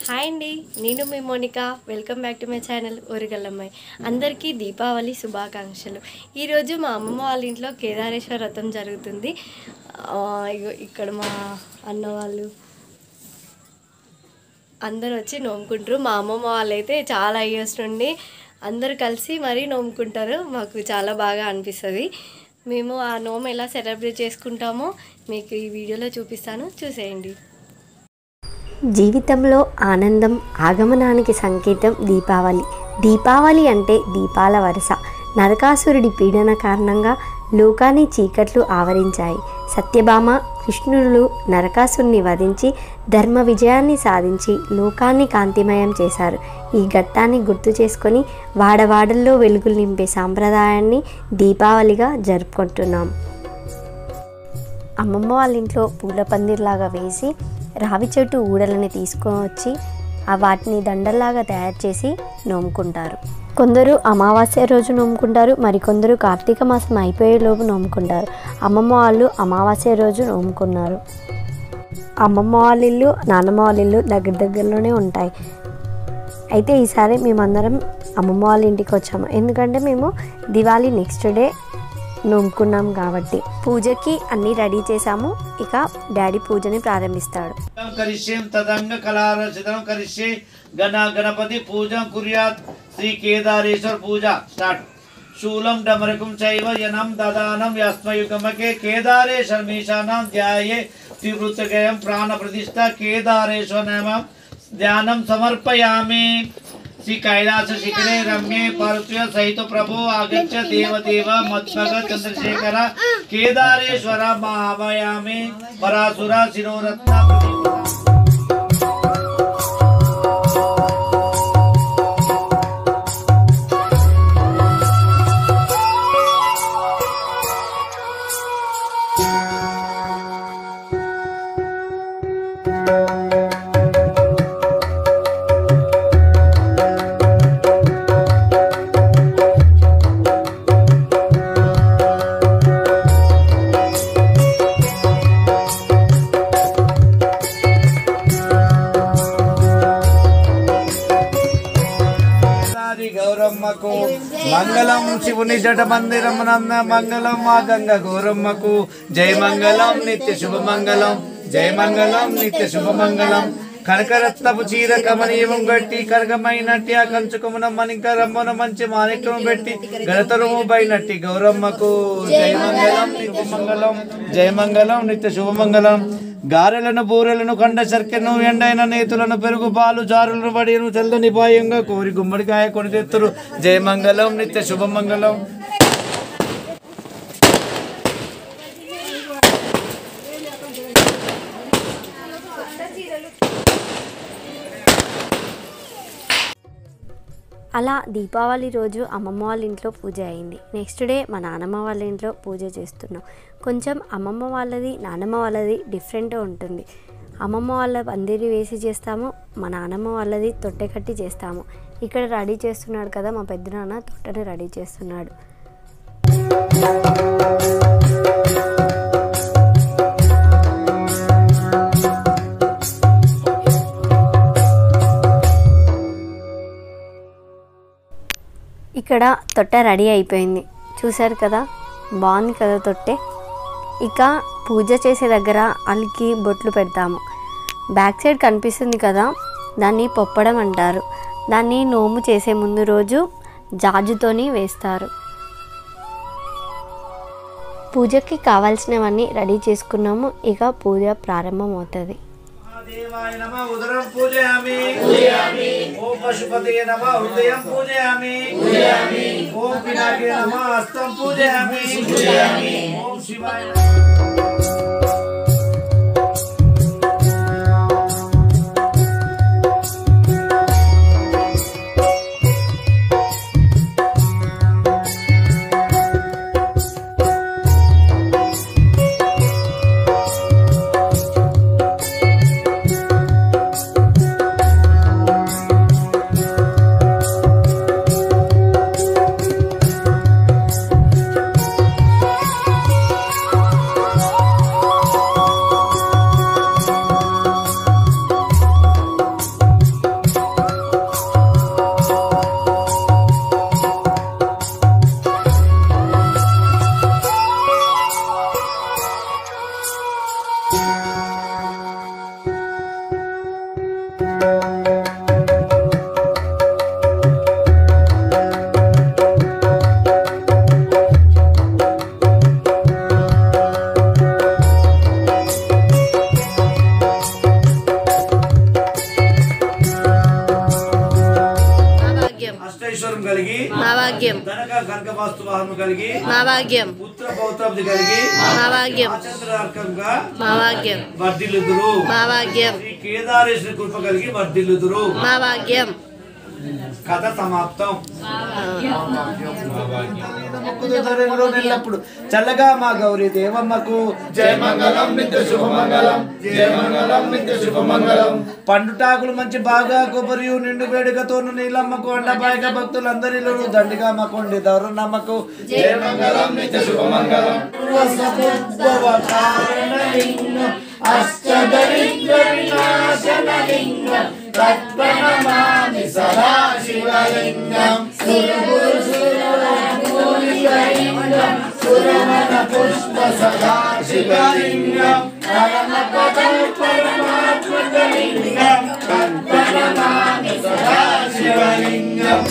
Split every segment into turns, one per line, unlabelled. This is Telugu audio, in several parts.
హాయ్ అండి, నేను మీ Monica. Welcome back to my channel ఊరిగల్లమ్మాయి. అందరికీ దీపావళి శుభాకాంక్షలు. ఈరోజు మా అమ్మమ్మ వాళ్ళ ఇంట్లో కేదారేశ్వర వ్రతం జరుగుతుంది. ఇక్కడ మా అన్న వాళ్ళు అందరు వచ్చి నోముకుంటారు. మా అమ్మమ్మ వాళ్ళైతే చాలా ఇయర్స్ నుండి అందరు కలిసి మరీ నోముకుంటారు. మాకు చాలా బాగా అనిపిస్తుంది. మేము ఆ నోము ఎలా సెలబ్రేట్ చేసుకుంటామో మీకు ఈ వీడియోలో చూపిస్తాను, చూసేయండి.
జీవితంలో ఆనందం ఆగమనానికి సంకేతం దీపావళి. దీపావళి అంటే దీపాల వరుస. నరకాసురుడి పీడన కారణంగా లోకాన్ని చీకట్లు ఆవరించాయి. సత్యభామ కృష్ణులు నరకాసురుని వధించి ధర్మ విజయాన్ని సాధించి లోకాన్ని కాంతిమయం చేశారు. ఈ ఘట్టాన్ని గుర్తు చేసుకొని వాడవాడల్లో వెలుగులు నింపే సాంప్రదాయాన్ని దీపావళిగా జరుపుకుంటున్నాం. అమ్మమ్మ వాళ్ళ ఇంట్లో పూల పందిర్లాగా వేసి రావి చెట్టు ఊడలని తీసుకొని వచ్చి వాటిని దండల్లాగా తయారు చేసి నోముకుంటారు. కొందరు అమావాస్య రోజు నోముకుంటారు, మరికొందరు కార్తీక మాసం అయిపోయేలోపు నోముకుంటారు. అమ్మమ్మ వాళ్ళు అమావాస్య రోజు నోముకున్నారు. అమ్మమ్మ వాళ్ళ ఇల్లు నాన్నమ్మ వాళ్ళ ఇల్లు దగ్గరలోనే ఉంటాయి. అయితే ఈసారి మేమందరం అమ్మమ్మ వాళ్ళ ఇంటికి వచ్చాము. ఎందుకంటే మేము దివాళీ నెక్స్ట్ డే నోముకున్నాం కాబట్టి. పూజకి అన్ని రెడీ చేసాము. ఇక డాడీ పూజని ప్రారంభిస్తాడు.
గణపతి పూజ కుర్యాత్ శ్రీ కేదారేశ్వర పూజ స్టార్ట్. శూలం డమరకం చైవ యనం దదానం యస్మయుగమకే కేదారేశ్వర మీశానం ధ్యాయే త్రివృత్తగయం ప్రాణ ప్రతిష్ఠ కేదారేశ్వర నామం ధ్యానం సమర్పయామి. श्री कैलास शिखरे रम्ये पार्थिव सहित प्रभु आगच्छ देवदेव मत्भग चंद्रशेखर केदारेश्वर महावयामि परासुर शिरोरत्न గౌరమ్మకు మంగళం. శివుని జట మందిరం నంద మంగళం. మా గంగ గౌరమ్మకు జయ మంగళం నిత్య శుభమంగళం. జయ మంగళం నిత్య శుభమంగళం. కనకరత్నపు చీర కమనీయం గట్టి కరగమైనట్టి ఆ కంచుకమున మణికరమ్మన మంచి మాణిక్యము పెట్టి గణతరుము బైనట్టి గౌరమ్మకు జయ మంగళం నిత్య మంగళం. జయ మంగళం నిత్య శుభమంగళం. గారెలను బూరెలను కండ శర్కెను ఎండైన నేతులను పెరుగు పాలు జారులను వడియను తెల్లని పాయంగా కోరి గుమ్మడికాయ కొని తెత్తురు. జయమంగళం నిత్య శుభమంగళం.
అలా దీపావళి రోజు అమ్మమ్మ వాళ్ళ ఇంట్లో పూజ అయింది. నెక్స్ట్ డే మా నాన్నమ్మ వాళ్ళ ఇంట్లో పూజ చేస్తున్నాం. కొంచెం అమ్మమ్మ వాళ్ళది నాన్నమ్మ వాళ్ళది డిఫరెంట్గా ఉంటుంది. అమ్మమ్మ వాళ్ళ పందిరి వేసి చేస్తాము, మా నాన్నమ్మ వాళ్ళది తొట్టె కట్టి చేస్తాము. ఇక్కడ రెడీ చేస్తున్నాడు కదా మా పెద్దనాన్న, తొట్టెని రెడీ చేస్తున్నాడు. ఇక్కడ తొట్టె రెడీ అయిపోయింది. చూసారు కదా, బాగుంది కదా తొట్టె. ఇక పూజ చేసే దగ్గర అలికి బొట్లు పెడతాము. బ్యాక్ సైడ్ కనిపిస్తుంది కదా, దాన్ని పొప్పడం అంటారు. దాన్ని నోము చేసే ముందు రోజు జాజుతోని వేస్తారు. పూజకి కావాల్సినవన్నీ రెడీ చేసుకున్నాము. ఇక పూజ ప్రారంభం అవుతుంది.
దేవాయ నమః ఉదరం పూజయామి. ఓం పశుపతయే నమః హృదయం పూజయామి. ఓం పినాకే నమః హస్తం పూజయామి. ఓం శివాయ అష్టైశ్వరం కలిగి
మా భాగ్యం
ధనక కనక వాస్తు వాహనం కలిగి
మా భాగ్యం
పుత్ర పౌత్రాబ్ది కలిగి
మా భాగ్యం
ఆచంద్రార్కంగా
మా భాగ్యం
వర్ధిల్లుదురు
మా భాగ్యం
శ్రీ కేదారేశ్వరి కృప కలిగి వర్ధిల్లుదురు
మా భాగ్యం
కథ సమాప్తం. చల్లగా మా గౌరీ దేవమ్మకు జయమంగళం నిత్య శుభమంగళం జయమంగళం నిత్య శుభమంగళం. పండుటాకులు మంచి బాగా కొబ్బరి నిండు వేడుకతోను నీలమ్మకు అండపాయక భక్తులందరిలో దండిగా మకుండి దౌర్ణమ్మకు జయమంగళం నిత్య శుభమంగళం. అష్టదరిద్ర వినాశనలింగం తత్ప్రణమామి సదా శివలింగం. సురగురు సురలింగం సురమణ పుష్ప సదా శివలింగం. పరమ పరమాత్మకలింగం తత్ప్రణమామి సదా శివలింగం.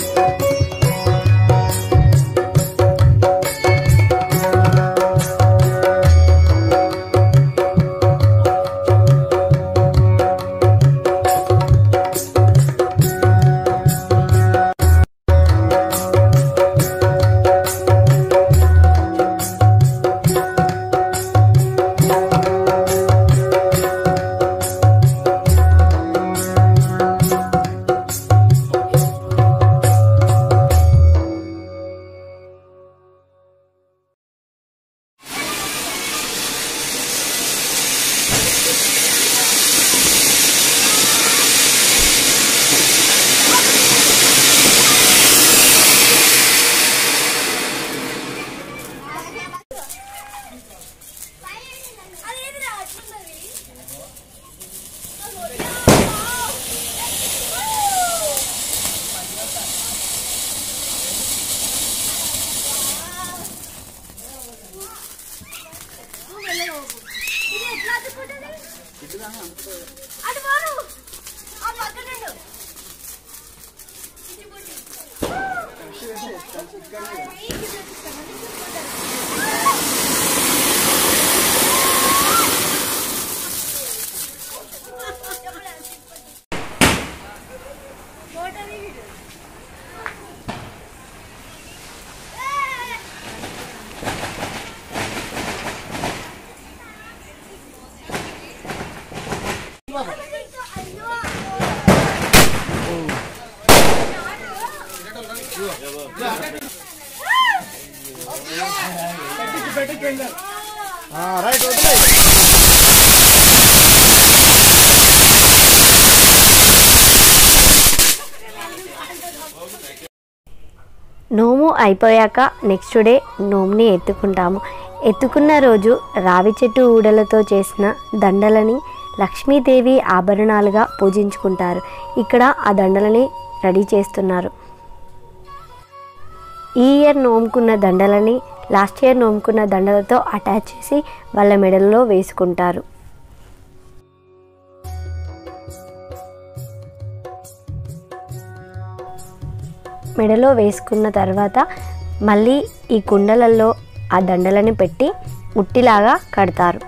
నోము అయిపోయాక నెక్స్ట్ డే నోముని ఎత్తుకుంటాము. ఎత్తుకున్న రోజు రావి చెట్టు ఊడలతో చేసిన దండలని లక్ష్మీదేవి ఆభరణాలుగా పూజించుకుంటారు. ఇక్కడ ఆ దండలని రెడీ చేస్తున్నారు. ఈ ఇయర్ నోముకున్న దండలని లాస్ట్ ఇయర్ నోముకున్న దండలతో అటాచ్ చేసి వాళ్ళ మెడల్లో వేసుకుంటారు. మెడలో వేసుకున్న తర్వాత మళ్ళీ ఈ కుండలలో ఆ దండలని పెట్టి ఉట్టిలాగా కడతారు.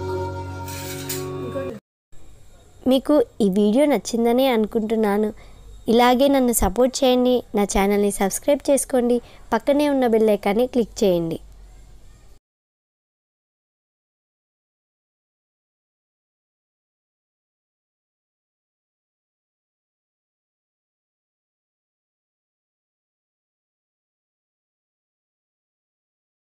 మీకు ఈ వీడియో నచ్చిందని అనుకుంటున్నాను. ఇలాగే నన్ను సపోర్ట్ చేయండి. నా ఛానల్ని సబ్స్క్రైబ్ చేసుకోండి. పక్కనే ఉన్న బెల్ ఐకాన్ని క్లిక్ చేయండి.